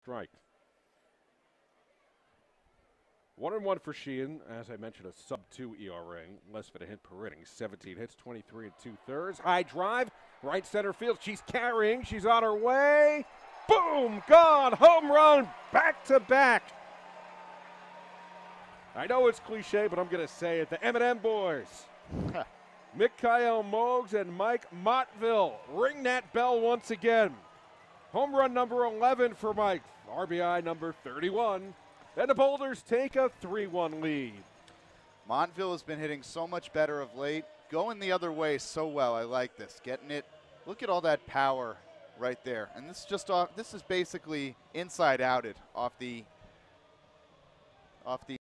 Strike. 1-1 for Sheehan. As I mentioned, a sub-2 ERA, less than a hit per inning. 17 hits, 23 2/3. High drive, right center field. She's carrying. She's on her way. Boom! Gone! Home run! Back to back. I know it's cliche, but I'm going to say it. The M&M boys. Mikhail Mogs and Mike Mottville ring that bell once again. Home run number 11 for Mike. RBI number 31. And the Boulders take a 3-1 lead. Montville has been hitting so much better of late. Going the other way so well. I like this. Getting it. Look at all that power right there. And this is just off. This is basically inside outed off the